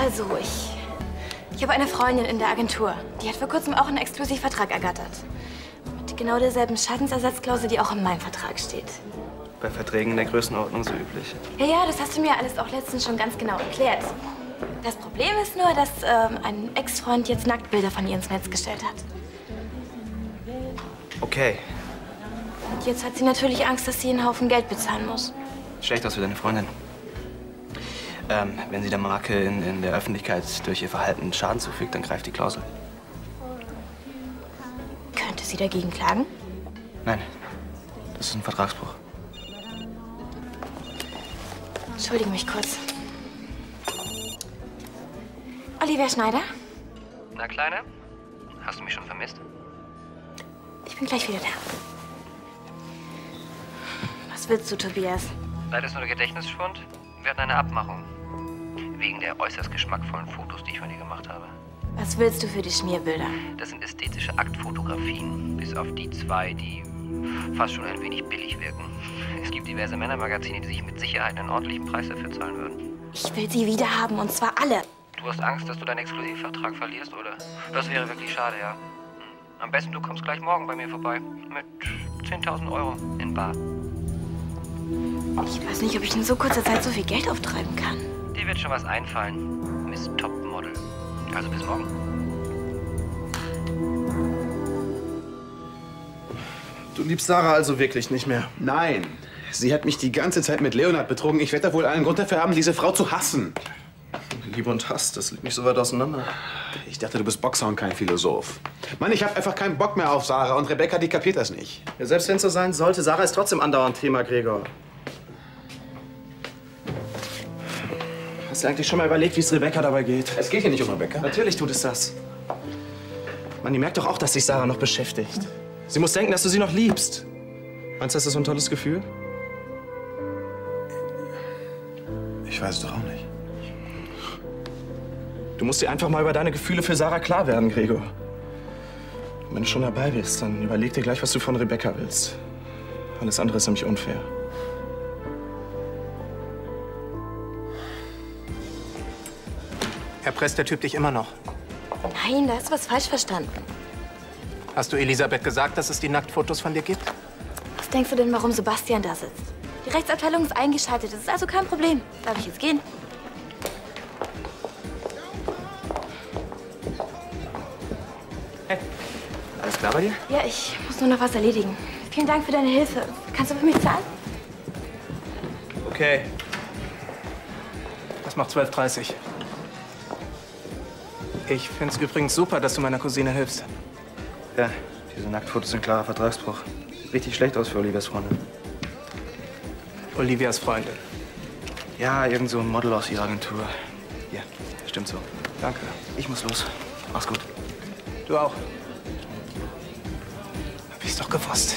Also, ich habe eine Freundin in der Agentur. Die hat vor kurzem auch einen Exklusivvertrag ergattert. Mit genau derselben Schadensersatzklausel, die auch in meinem Vertrag steht. Bei Verträgen in der Größenordnung so üblich. Ja, das hast du mir alles auch letztens schon ganz genau erklärt. Das Problem ist nur, dass ein Ex-Freund jetzt Nacktbilder von ihr ins Netz gestellt hat. Okay. Und jetzt hat sie natürlich Angst, dass sie einen Haufen Geld bezahlen muss. Schlecht aus für deine Freundin. Wenn sie der Marke in der Öffentlichkeit durch ihr Verhalten Schaden zufügt, dann greift die Klausel. Könnte sie dagegen klagen? Nein, das ist ein Vertragsbruch. Entschuldige mich kurz. Olivia Schneider? Na, Kleine? Hast du mich schon vermisst? Ich bin gleich wieder da. Was willst du, Tobias? Leider ist nur der Gedächtnisschwund. Wir hatten eine Abmachung. Wegen der äußerst geschmackvollen Fotos, die ich von dir gemacht habe. Was willst du für die Schmierbilder? Das sind ästhetische Aktfotografien. Bis auf die zwei, die fast schon ein wenig billig wirken. Es gibt diverse Männermagazine, die sich mit Sicherheit einen ordentlichen Preis dafür zahlen würden. Ich will sie wieder haben, und zwar alle. Du hast Angst, dass du deinen Exklusivvertrag verlierst, oder? Das wäre wirklich schade, ja. Am besten, du kommst gleich morgen bei mir vorbei. Mit 10.000 Euro in bar. Ich weiß nicht, ob ich in so kurzer Zeit so viel Geld auftreiben kann. Dir wird schon was einfallen, Miss Topmodel. Also bis morgen. Du liebst Sarah also wirklich nicht mehr? Nein. Sie hat mich die ganze Zeit mit Leonard betrogen. Ich werde da wohl einen Grund dafür haben, diese Frau zu hassen. Liebe und Hass, das liegt nicht so weit auseinander. Ich dachte, du bist Boxer und kein Philosoph. Mann, ich habe einfach keinen Bock mehr auf Sarah und Rebecca, die kapiert das nicht. Ja, selbst wenn es so sein sollte, Sarah ist trotzdem andauernd Thema, Gregor. Hast du eigentlich schon mal überlegt, wie es Rebecca dabei geht? Es geht hier nicht um Rebecca. Natürlich tut es das. Mann, die merkt doch auch, dass sich Sarah noch beschäftigt. Sie muss denken, dass du sie noch liebst. Meinst du, das ist so ein tolles Gefühl? Ich weiß es doch auch nicht. Du musst dir einfach mal über deine Gefühle für Sarah klar werden, Gregor. Und wenn du schon dabei bist, dann überleg dir gleich, was du von Rebecca willst. Alles andere ist nämlich unfair. Erpresst der Typ dich immer noch? Nein, da hast du was falsch verstanden. Hast du Elisabeth gesagt, dass es die Nacktfotos von dir gibt? Was denkst du denn, warum Sebastian da sitzt? Die Rechtsabteilung ist eingeschaltet, das ist also kein Problem. Darf ich jetzt gehen? Hey, alles klar bei dir? Ja, ich muss nur noch was erledigen. Vielen Dank für deine Hilfe. Kannst du für mich zahlen? Okay. Das macht 12,30. Ich find's übrigens super, dass du meiner Cousine hilfst. Ja, diese Nacktfotos sind klarer Vertragsbruch. Sieht richtig schlecht aus für Olivias Freundin. Olivias Freundin. Ja, irgend so ein Model aus ihrer Agentur. Ja, stimmt so. Danke. Ich muss los. Mach's gut. Du auch. Hab ich's doch gewusst.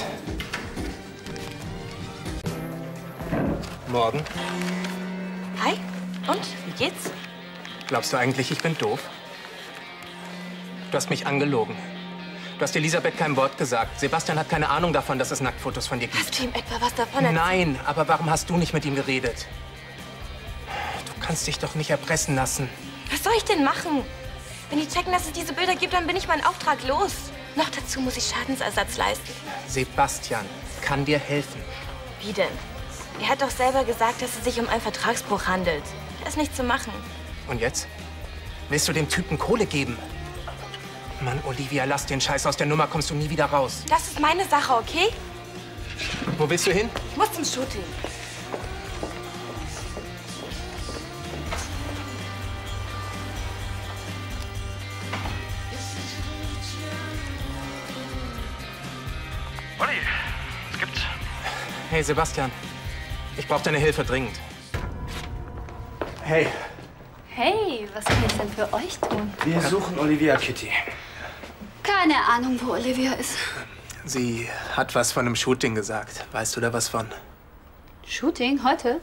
Morgen. Hi. Und? Wie geht's? Glaubst du eigentlich, ich bin doof? Du hast mich angelogen. Du hast Elisabeth kein Wort gesagt. Sebastian hat keine Ahnung davon, dass es Nacktfotos von dir gibt. Hast du ihm etwa was davon erzählt? Nein, aber warum hast du nicht mit ihm geredet? Du kannst dich doch nicht erpressen lassen. Was soll ich denn machen? Wenn die checken, dass es diese Bilder gibt, dann bin ich meinen Auftrag los. Noch dazu muss ich Schadensersatz leisten. Sebastian kann dir helfen. Wie denn? Er hat doch selber gesagt, dass es sich um einen Vertragsbruch handelt. Da ist nichts zu machen. Und jetzt? Willst du dem Typen Kohle geben? Mann, Olivia, lass den Scheiß aus der Nummer, kommst du nie wieder raus. Das ist meine Sache, okay? Wo willst du hin? Ich muss zum Shooting. Olli, was gibt's? Hey, Sebastian. Ich brauche deine Hilfe dringend. Hey, Hey, was kann ich denn für euch tun? wir suchen Olivia Kitty. Keine Ahnung, wo Olivia ist. Sie hat was von einem Shooting gesagt. Weißt du da was von? Shooting? Heute?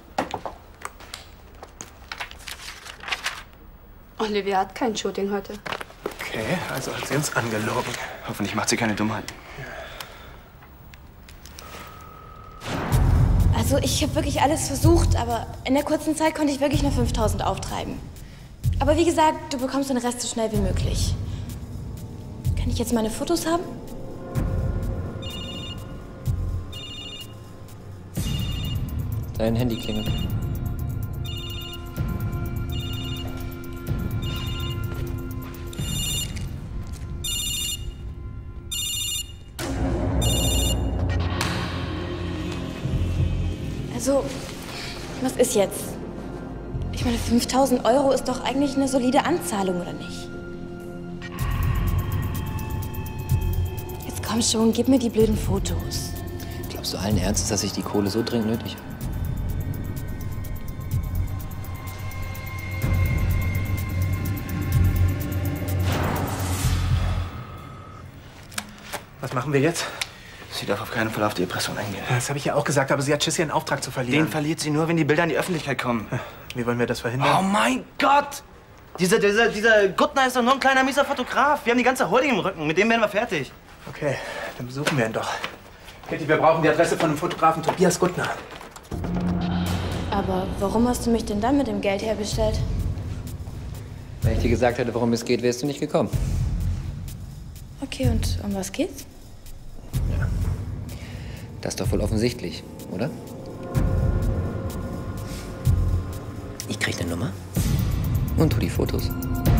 Olivia hat kein Shooting heute. Okay, also hat sie uns angelogen. Hoffentlich macht sie keine Dummheiten. Also ich habe wirklich alles versucht, aber in der kurzen Zeit konnte ich wirklich nur 5.000 auftreiben. Aber wie gesagt, du bekommst den Rest so schnell wie möglich. Kann ich jetzt meine Fotos haben? Dein Handy klingelt. Also, was ist jetzt? Ich meine, 5.000 € ist doch eigentlich eine solide Anzahlung, oder nicht? Jetzt komm schon, gib mir die blöden Fotos. Glaubst du allen Ernstes, dass ich die Kohle so dringend nötig habe? Was machen wir jetzt? Sie darf auf keinen Fall auf die Erpressung eingehen. Das habe ich ja auch gesagt, aber sie hat Schiss, ihren Auftrag zu verlieren. Den verliert sie nur, wenn die Bilder in die Öffentlichkeit kommen. Wie wollen wir das verhindern? Oh mein Gott! Dieser Guttner ist doch nur ein kleiner, mieser Fotograf. Wir haben die ganze Holding im Rücken. Mit dem werden wir fertig. Okay, dann besuchen wir ihn doch. Kitty, wir brauchen die Adresse von dem Fotografen Tobias Guttner. Aber warum hast du mich denn dann mit dem Geld herbestellt? Wenn ich dir gesagt hätte, worum es geht, wärst du nicht gekommen. Okay, und um was geht's? Das ist doch wohl offensichtlich, oder? Ich krieg eine Nummer und tu die Fotos.